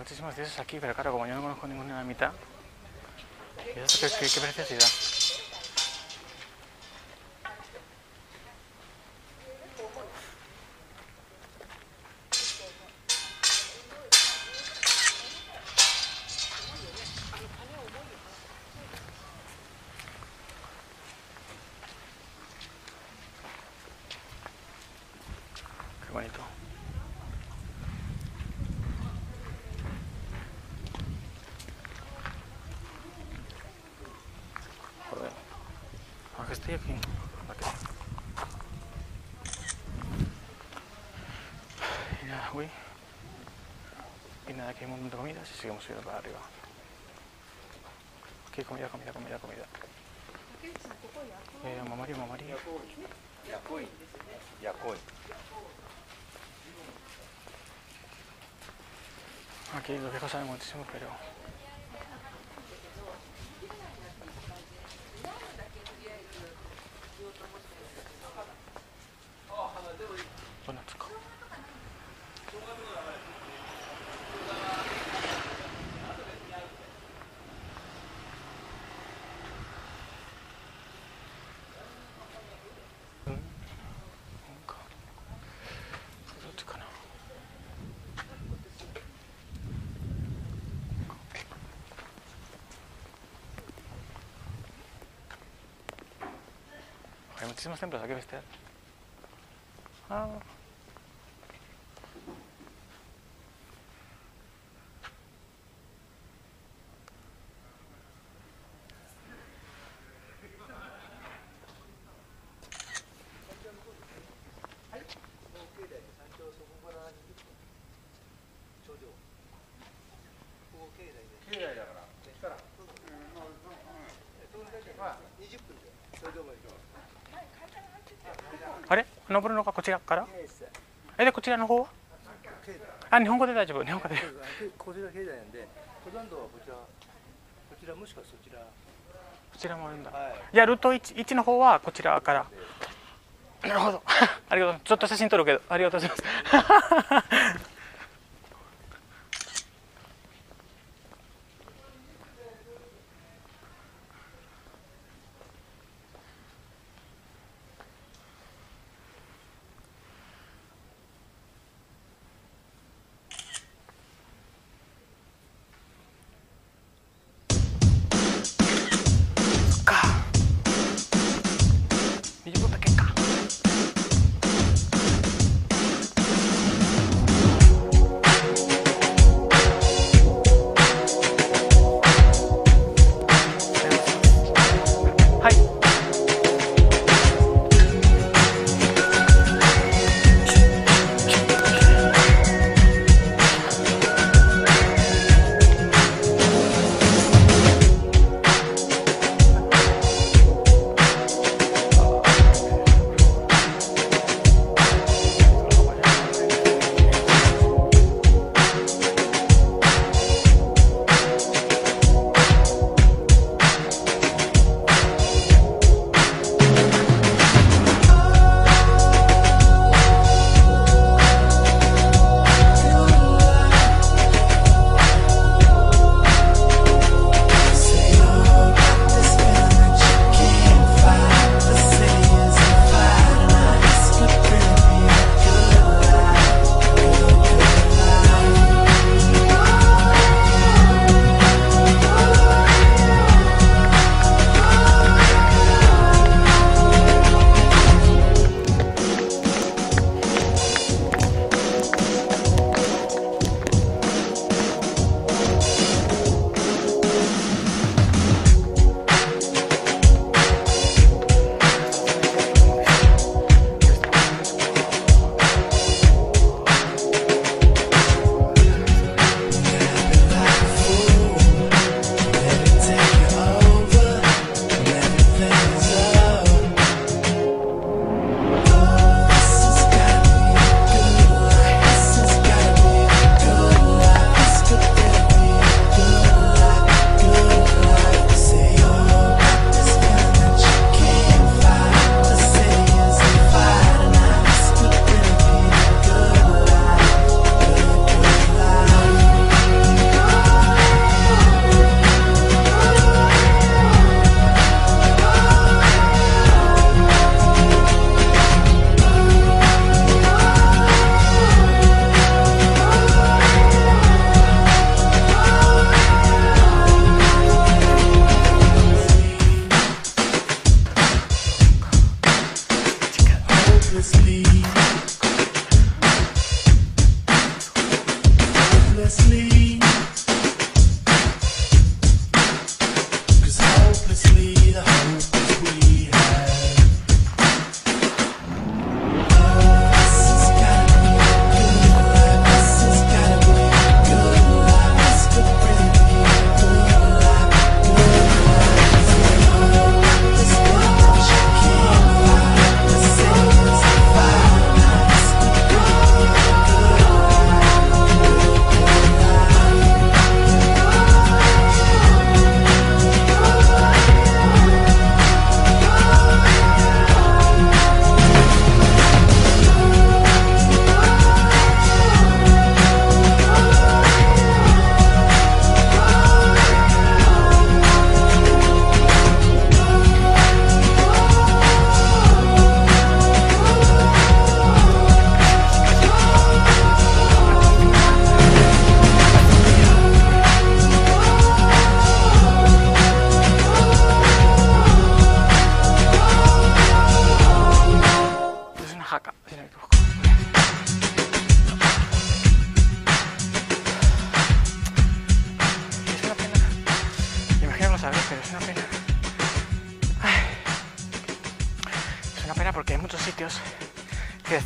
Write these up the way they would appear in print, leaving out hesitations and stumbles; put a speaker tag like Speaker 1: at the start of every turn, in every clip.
Speaker 1: muchísimos de esos aquí, pero claro, como yo no conozco ninguno de la mitad. ¿Y eso qué preciosidad? Qué bonito. Joder. Aunque estoy aquí. Aquí. Y nada, uy. Y nada, aquí hay un montón de comidas y seguimos subiendo para arriba. Aquí comida. Mamari. Aquí los viejos saben muchísimo, pero... Bueno, chico. Hay muchísimos templos aquí, ¿viste? Ah.あれ登るのがこちらからでこちらの方は日本語で大丈夫日本語で
Speaker 2: こちら境内なんで登山道はこちらもしくはそちら
Speaker 1: こちらもあるんだ、じゃあルート 1の方はこちらからなるほどありがとうちょっと写真撮るけどありがとうございます20分だけか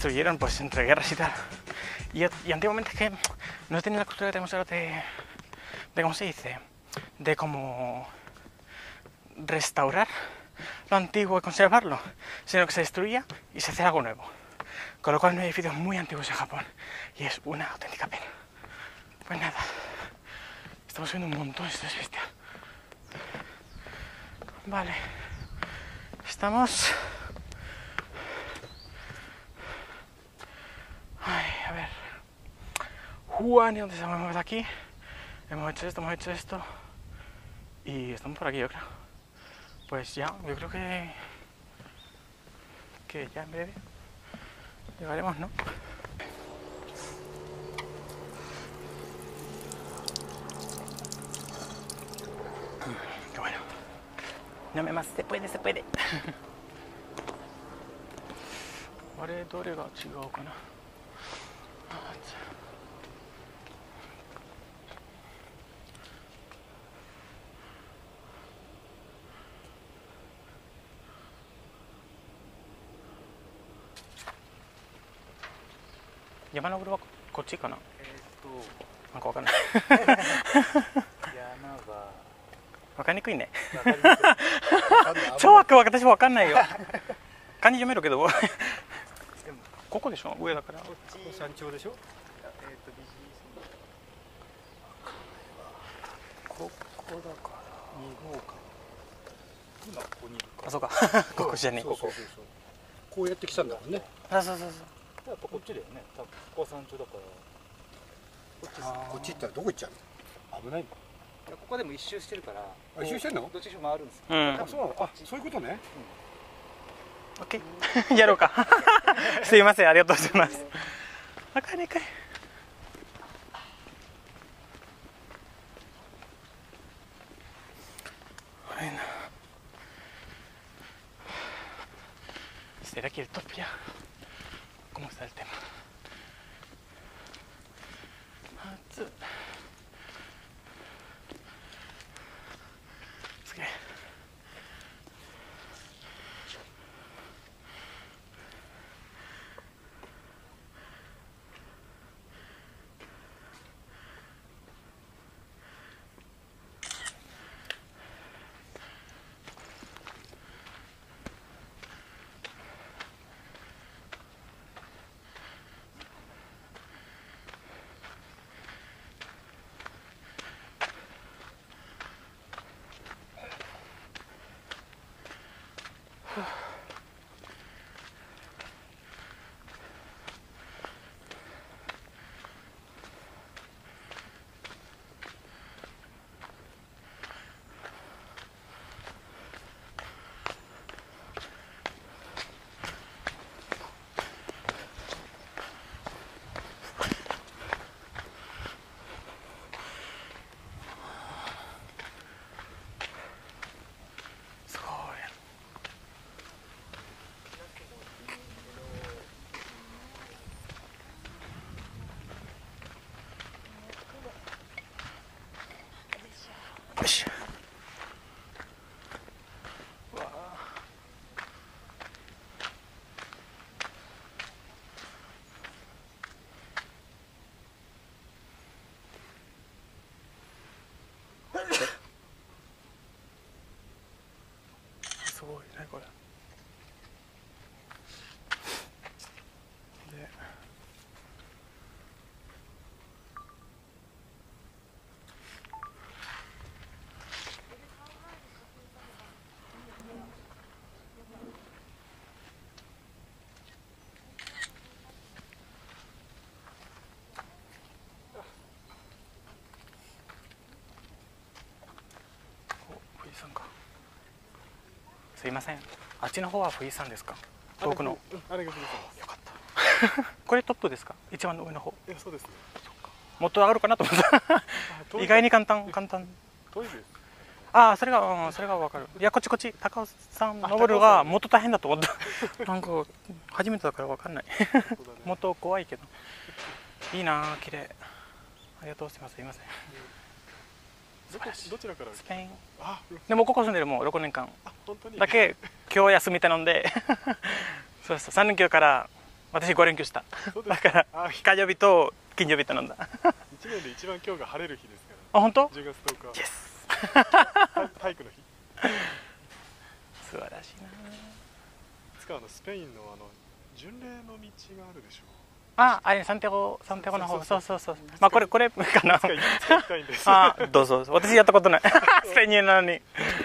Speaker 1: destruyeron pues entre guerras y tal. Y antiguamente es que no tenía la cultura que tenemos ahora de ¿cómo se dice? De como restaurar lo antiguo y conservarlo, sino que se destruía y se hacía algo nuevo. Con lo cual no hay edificios muy antiguos en Japón y es una auténtica pena. Pues nada, estamos viendo un montón, esto es bestial. Vale, estamos... Ay, a ver. Juan, ¿y dónde estamos de aquí? Hemos hecho esto. Y estamos por aquí, yo creo. Pues ya, yo creo que ya en breve llegaremos, ¿no? Qué bueno. No me más, se puede. あれどれが違うかな。山の上はこっちかな。なんかわかんない。
Speaker 2: 山が
Speaker 1: わかりにくいね。
Speaker 2: わかりにくい
Speaker 1: 超私もわかんないよ。漢字読めるけど。ここでしょ、上だから。
Speaker 2: こっち山頂でしょ。ここだから2号か。今ここにいるか。
Speaker 1: あ、そうか。ここじゃねえ。ここ。
Speaker 2: こうやって来たんだもんね。
Speaker 1: そう。
Speaker 2: やっぱこっちだよね。多分ここは山頂だから。こっち行ったらどこ行っちゃうの？危ない。ここでも一周してるから。あ、一周してんの？どっちに回るんですよ。あ、そう。あ、そういうことね。
Speaker 1: オッケー。やろうか。すいません、ありがとうございます。わかんないかい。¿Será que el Topia? ¿Cómo está el tema? Yoし。わあ。すごいねこれ。で。すいません。あっちの方は富士山ですか？遠くの。
Speaker 2: あれが富士山です。
Speaker 1: よかった。これトップですか？一番上の方。
Speaker 2: いや、そうですね。
Speaker 1: もっと上がるかなと思った。意外に簡単。
Speaker 2: 遠いです。
Speaker 1: ああ、それがわかる。いや、こっち高尾山登るがもっと大変だと思った。なんか初めてだからわかんない。もっと怖いけど。いいなあ、綺麗。ありがとうございます。すいません。
Speaker 2: どちらから？
Speaker 1: スペイン。でもここ住んでるもう6年間。だけ今日休み頼んで。そう3連休から私5連休した。だから火曜日と金曜日と飲んだ。
Speaker 3: 1年で一番今日が晴れる日ですから。
Speaker 1: あ、本当？
Speaker 3: 10月10日。
Speaker 1: イエス。
Speaker 3: 体育の日。
Speaker 1: 素晴らしいな。
Speaker 3: いつかスペインの巡礼の道があるでしょう。
Speaker 1: あ、あれサンティアゴの方。そうそうそう。まあこれかな。
Speaker 3: いつか行きたいんです。
Speaker 1: あ、どうぞ。私やったことない。スペインなのに。